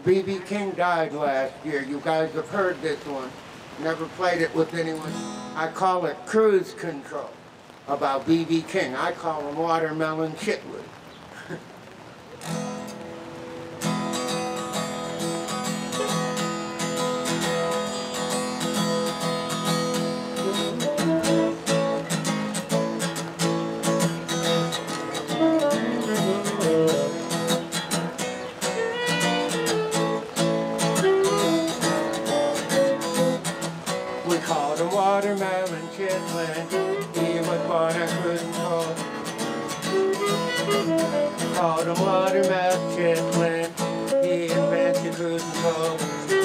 B.B. King died last year. You guys have heard this one. Never played it with anyone. I call it Cruise Control about B.B. King. I call him Watermelon Chitwood. We called him Watermelon Chitlin. He was born on Cruise Control. Called him Watermelon Chitlin. He invented Cruise Control.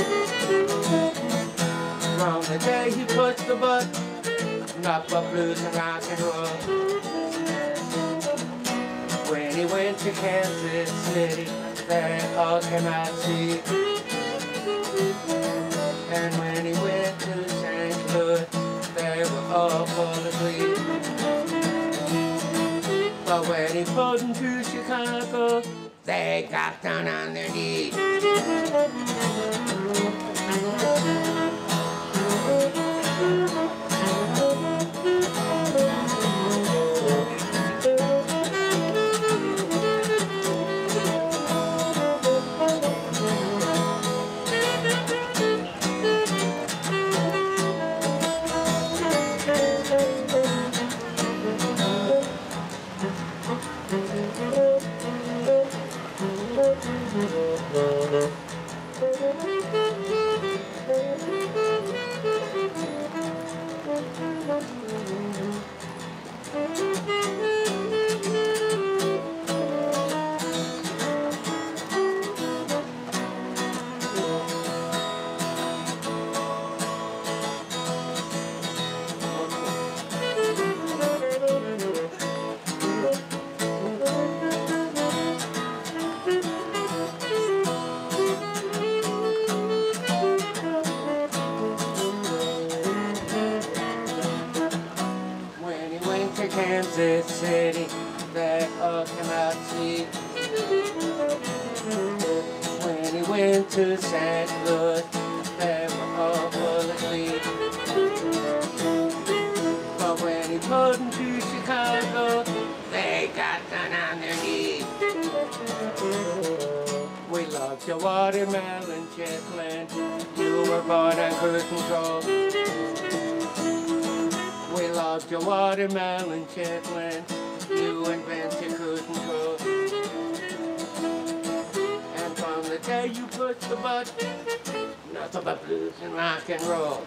From the day he pushed the button, knocked up blues and rock and roll. When he went to Kansas City, they all came out to see. And when he went to St. Louis, they were all full of glee. But when he pulled into Chicago, they got down on their knees. Kansas City, they all came out to see. When he went to St. Louis, they were all full of glee. But when he pulled into Chicago, they got down on their knees. We loved your Watermelon Chitlin. You were born on Cruise Control. We loved your Watermelon Chitlin. You invented Cruise Control. And from the day you pushed the button, nothing but blues and rock and roll.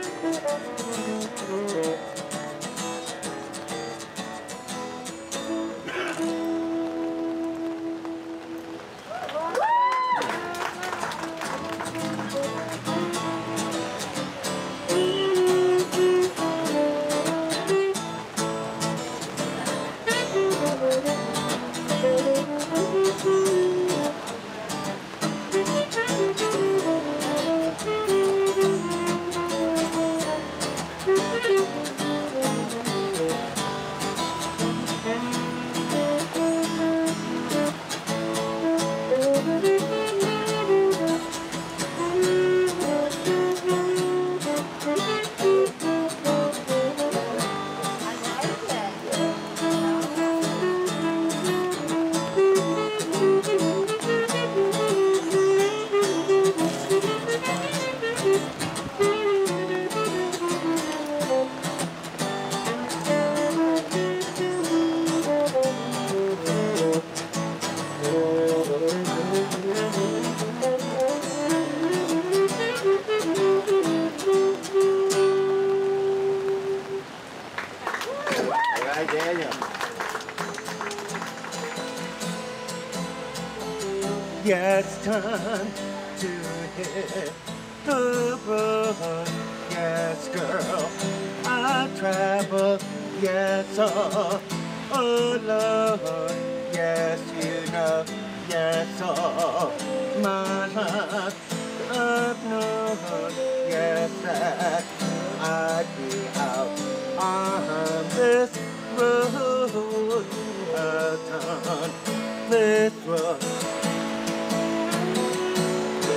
It's time to hit the road. Yes, girl, I travel. Yes, oh Lord. Yes, you know. Yes, oh my life of no. Yes, that I'd be out on this road. Out on this road.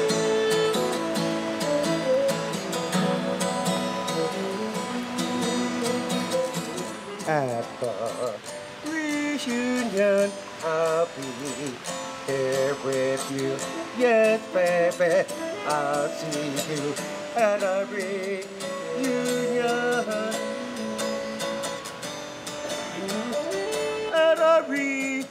with you. Yes, baby, I'll see you at a reunion. At a reunion.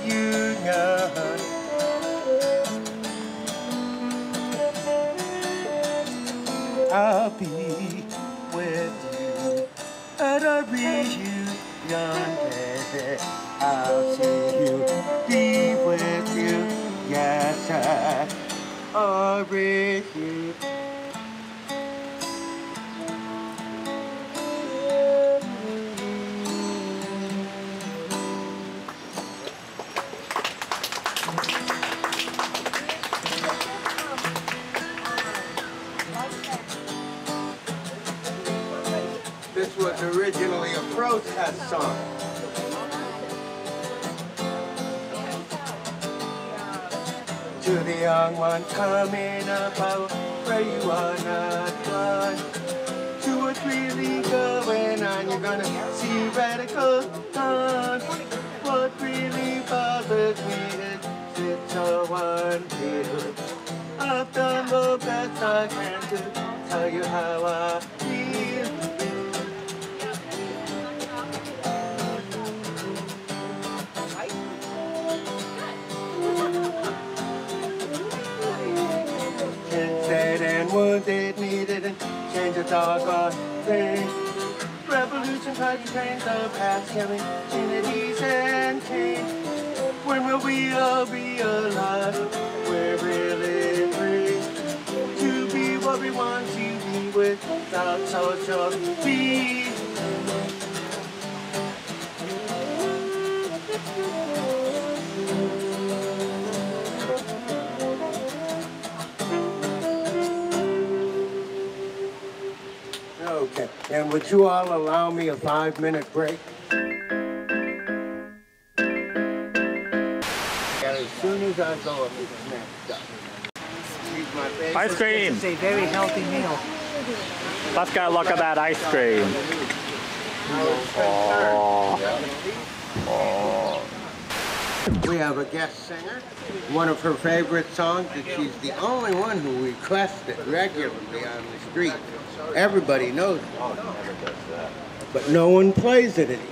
I'll be with you at a reunion, baby. I'll see you, be with you, yes, I'll with you. This was originally a protest song. To the young one coming up, I will pray you are not blind to what's really going on. You're gonna see radical dawn. What really bothers me is it's so unreal. I've done the best I can to tell you how I feel. Dead and wounded, needed and change a doggone thing. Revolution tried to change the past, killing communities and change. When will we all realize we're really free to be what we want to be without social peace? Okay, and would you all allow me a 5-minute break? And as soon as I go, I'm next up. She's my favorite. Ice cream! It's a very healthy meal. Let's go look at that ice cream. Oh. We have a guest singer. One of her favorite songs, and she's the only one who requests it regularly on the street. Everybody knows it, but no one plays it anymore.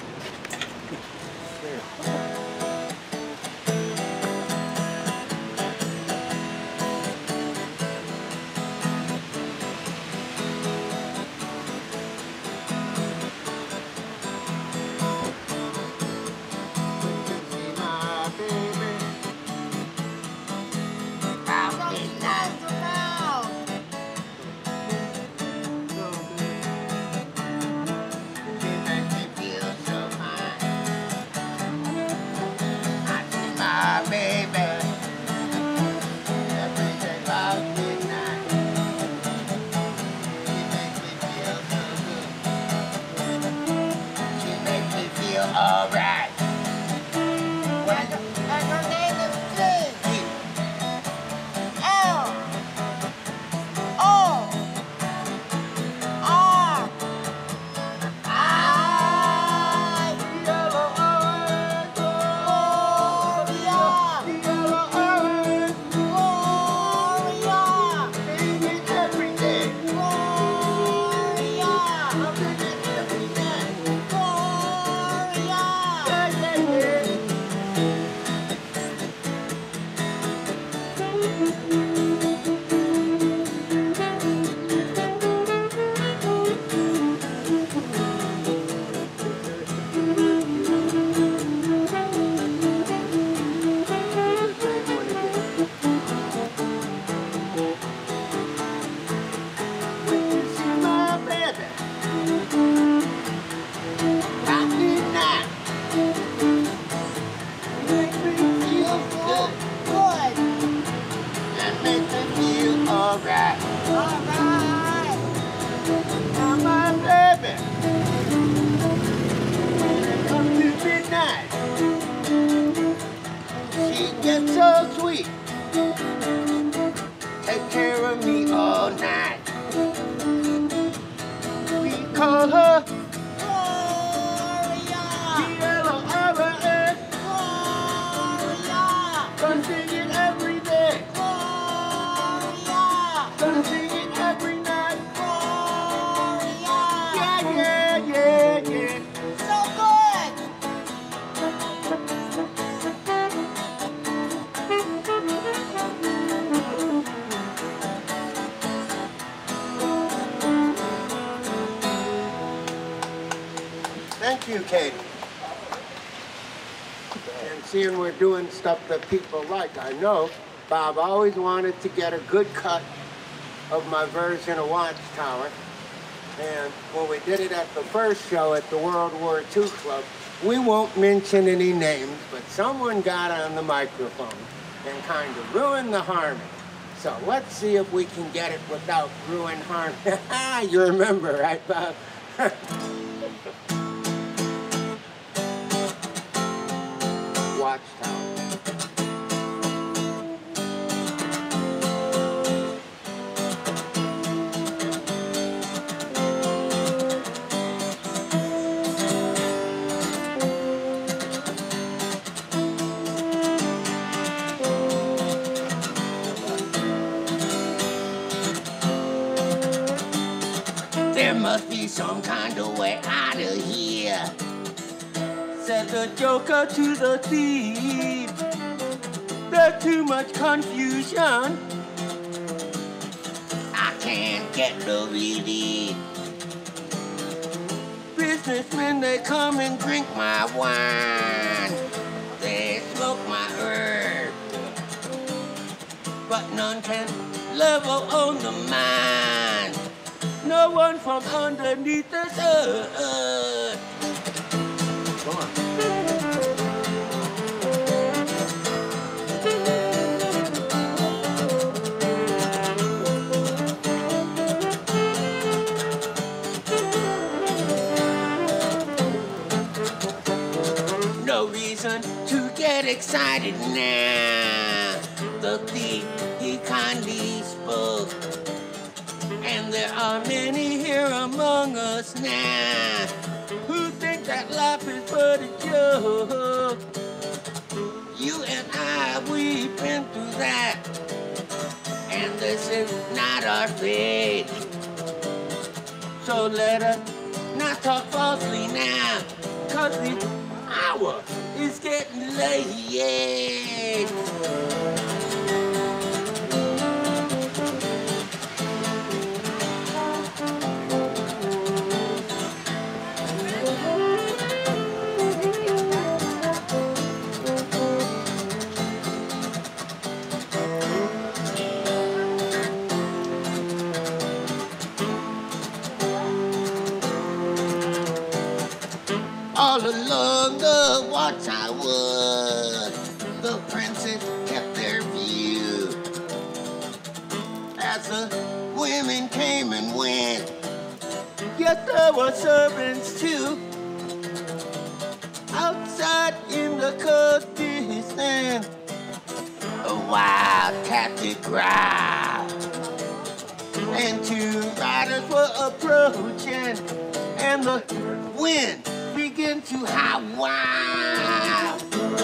Alright. And her name is so sweet. Take care of me all night. We call her Gloria. Gloria. Gonna sing it every Thank you, Katie. And seeing we're doing stuff that people like, I know Bob always wanted to get a good cut of my version of Watchtower. And when we did it at the first show at the World War II Club, we won't mention any names, but someone got on the microphone and kind of ruined the harmony. So let's see if we can get it without ruined harmony. You remember, right, Bob? Watchtower. There must be some kind of way out of here, Said the joker to the thief. There's too much confusion. I can't get no relief. Businessmen, they come and drink My wine, they smoke my herb, but none can. level on the mind. No one from underneath this earth. Come on. No reason to get excited now. The thief, he kindly spoke, and there are many here among us now Who think that life is but a joke? You and I, we've been through that, and this is not our fate. So let us, Not talk falsely now, 'cause the hour it's getting late. All along the watchtower, the princes kept their view. As the women came and went, yes, there were servants too. Outside in the courtesan, a wild cat did growl. and two riders were approaching, and the wind began to How wild!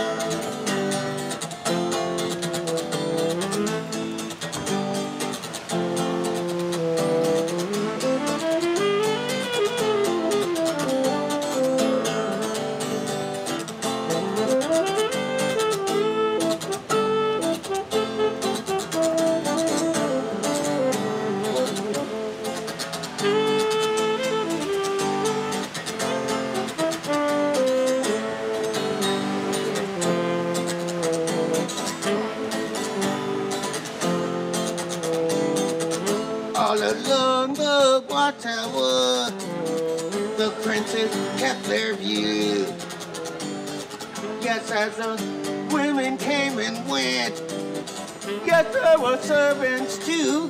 all along the watchtower. The princes kept their view. Yes, as the women came and went, yes, there were servants too.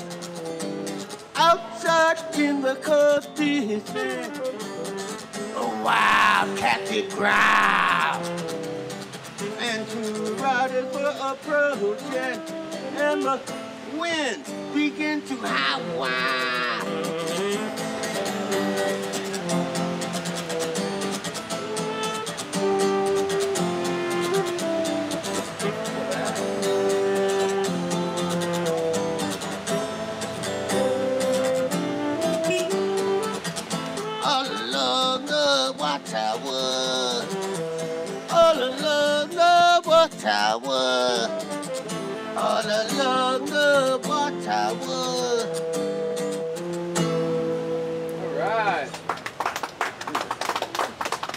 Outside in the courtesan, A wild cat did growl. and two riders were approaching, and the wind began to How wild! all along the watchtower, all along the watchtower, all along the watchtower. All right.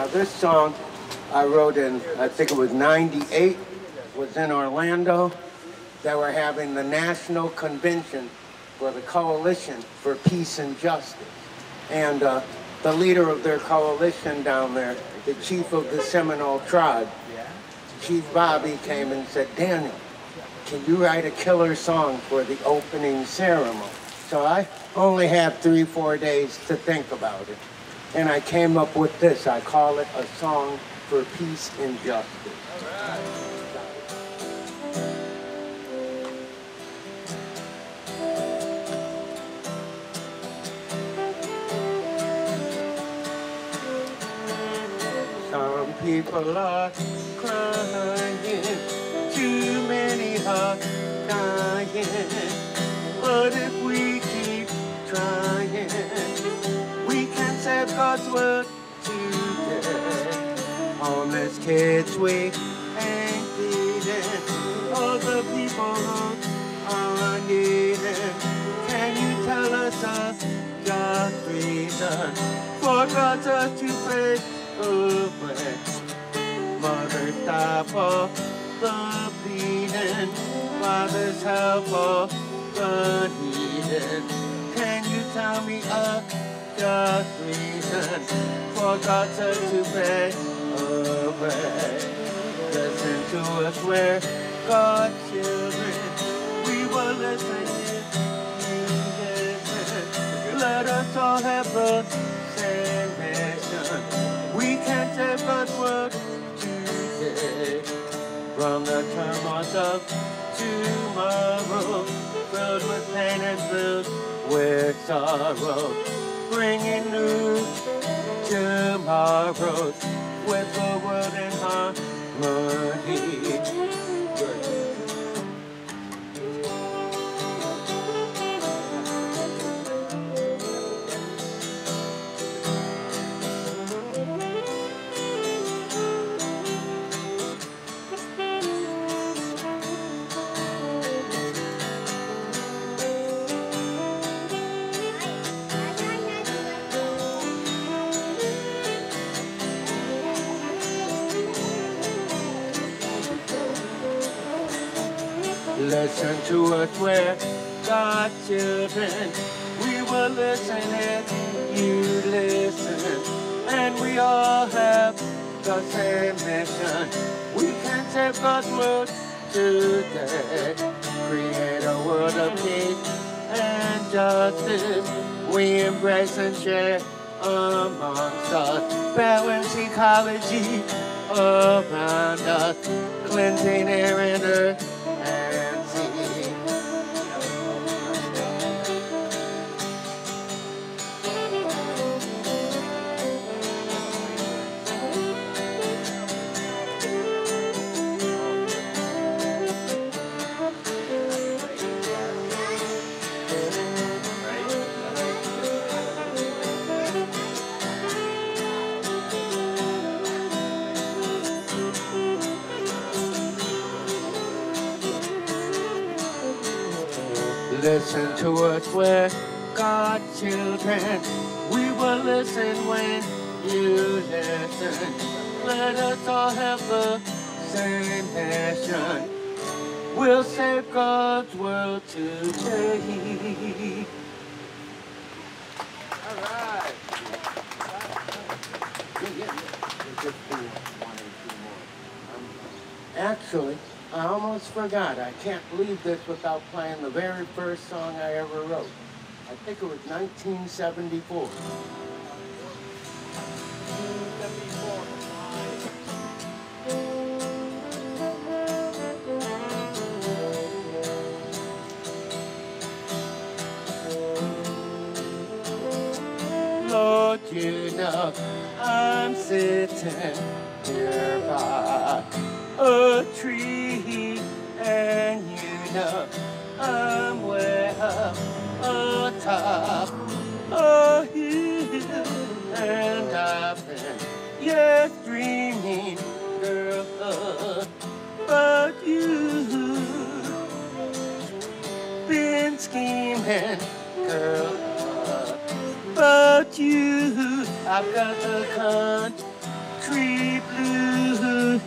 this song I wrote in, I think it was '98, was in Orlando. They were having the national convention for the Coalition for Peace and Justice. And the leader of their coalition down there, the chief of the Seminole tribe, Chief Bobby, came and said, Daniel, can you write a killer song for the opening ceremony? So I only had 3-4 days to think about it. And I came up with this. I call it a song for peace and justice. Some people are crying, too many are dying. But if we keep trying, we can save God's word today. Homeless kids we ain't feeding, all the people who are needing. Can you tell us a just reason for God's earth to fade away? Mothers die for the bleeding, fathers help all the needed. Can you tell me a just reason for God's earth to fade away? Listen to us, we're God's children. We will listen, you listen. Let us all have the same mission. We can save God's word today from the turmoil of tomorrow, filled with pain and filled with sorrow, bringing new tomorrows with the world in harmony. Listen to us, we're God's children. We will listen and you listen. And we all have the same mission. We can save God's word today. Create a world of peace and justice. We embrace and share amongst us. Balance ecology around us. Cleansing air and earth. Listen to us, we're God's children. We will listen when you listen. Let us all have the same mission. We'll save God's world today. All right. Actually, I almost forgot. I can't leave this without playing the very first song I ever wrote. I think it was 1974. Lord, you know I'm sitting here by a tree, and you know I'm way up atop a hill, and I've been, yes, dreaming, girl, but you've been scheming, girl, but you, I've got the country blues.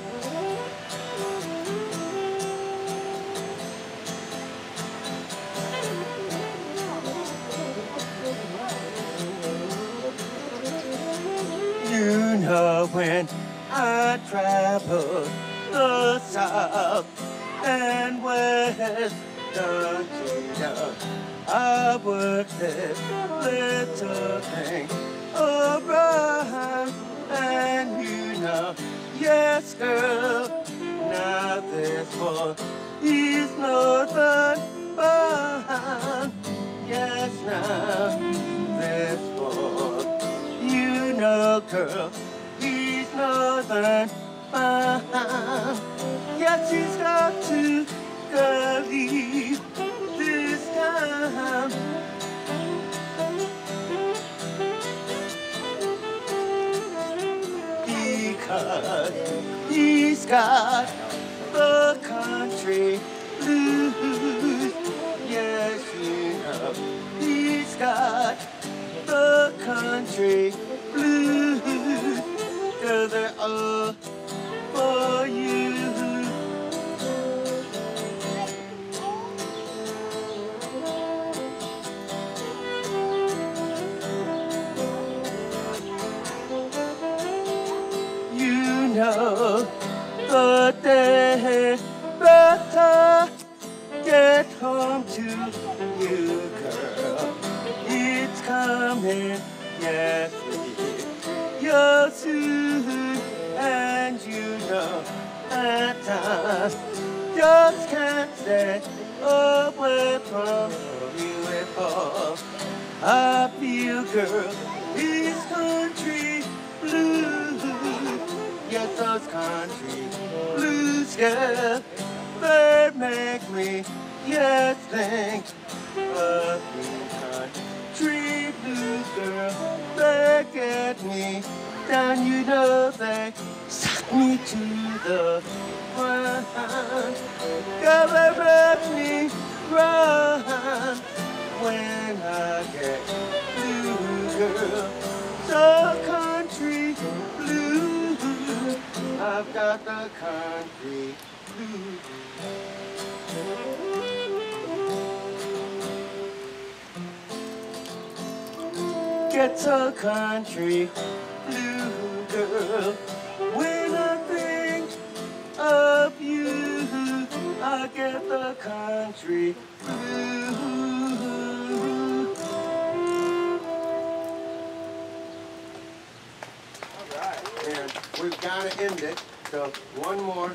You know when I travel the south and west, don't you know I work this little thing around, and you know, yes girl, now this one is northern bound. Yes, now this one, you know, girl, he's northern bound. Yes, he's got to go leave this town. Because he's got the country blues. Yes, you know, he's got the country blues. 'Cause they're all for you. You know the day that I get home to you, girl, it's coming, yes, you're soon, and you know that I just can't stay away from you at all. I feel, girl, these country blues, yes, those country blues, girl, they make me, yes, think of you. Country blues, girl, they get me down, you know, they suck me to the ground. Girl, they make me run when I get blue, girl. So country blues, I've got the country blues. Get so country blue, girl. When I think of you, I get the country blue. All right, and we've got to end it. So one more.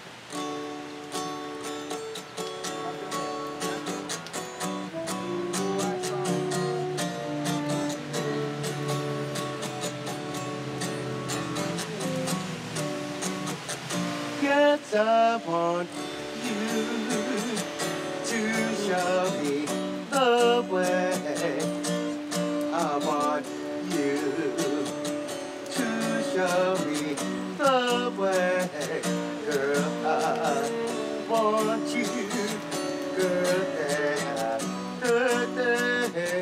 Yes, I want you to show me the way. I want you to show me the way. Girl, I want you, girl, day.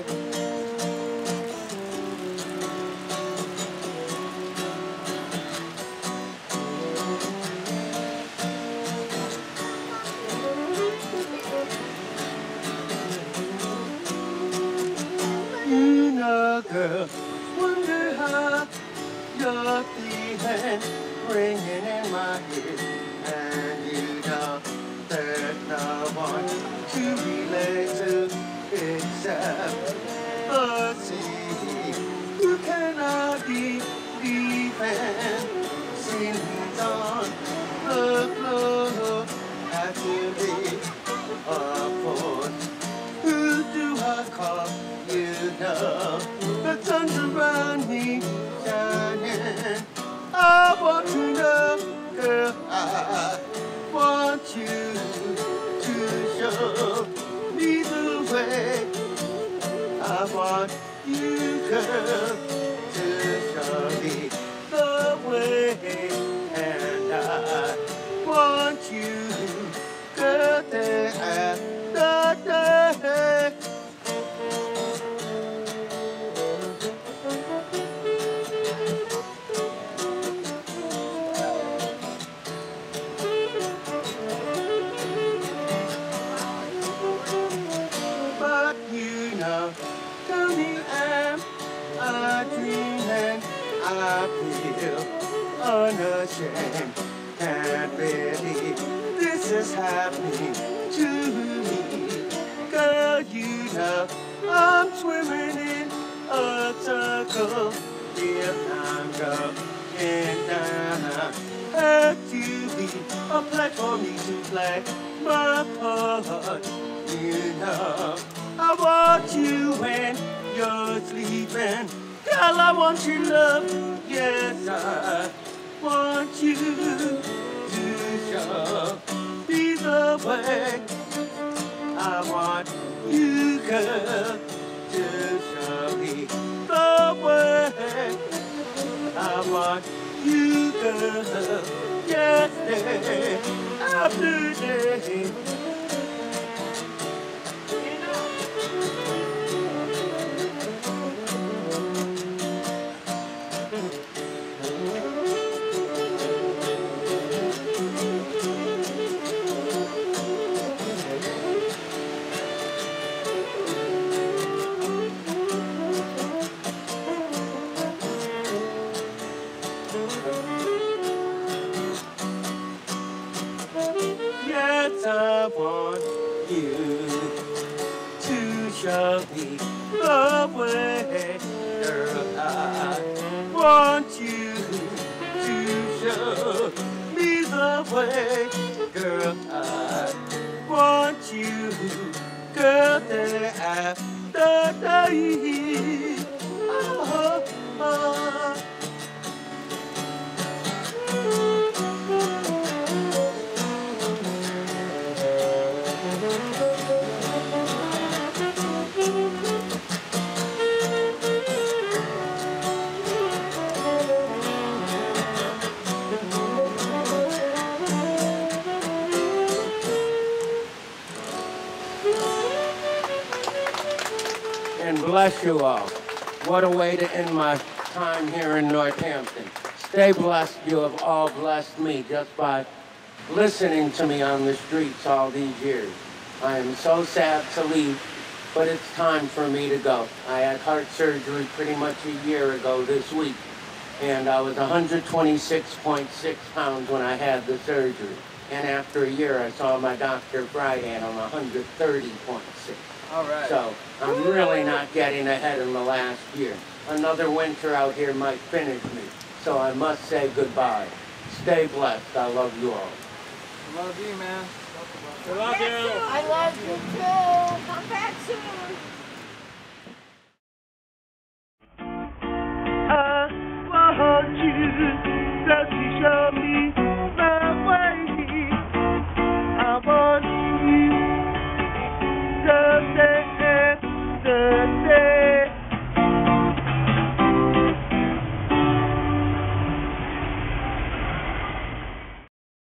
You know, girl, wonder how you're feeling, ringing in my head, and you know there's no one to relate to except the sea. You cannot be leaving, scenes on the floor, have to be a force. Who do I call? You know, the sun's around me shining. I want to know, girl, I want you to show me the way. I want you, girl, to show me the way. And I want you, girl, there. know, I'm swimming in a circle. If I'm going down, had to be a place for me to play my part. You know, I want you when you're sleeping. Girl, I want your love. Yes, I want you to show me the way. I want you, girl, to show me the way. I want you, girl, yes, day after day. Yes, I want you to show me the way, girl. I want you to show me the way, girl. I want you, girl, day after day. Oh, oh. And bless you all. What a way to end my time here in Northampton. Stay blessed. You have all blessed me just by listening to me on the streets all these years. I am so sad to leave, but it's time for me to go. I had heart surgery pretty much a year ago this week, and I was 126.6 pounds when I had the surgery. And after a year, I saw my doctor Friday, and I'm 130.6. All right. So I'm really not getting ahead in the last year. Another winter out here might finish me. So I must say goodbye. Stay blessed. I love you all. Love you, man. We love you. I love you too. Come back soon.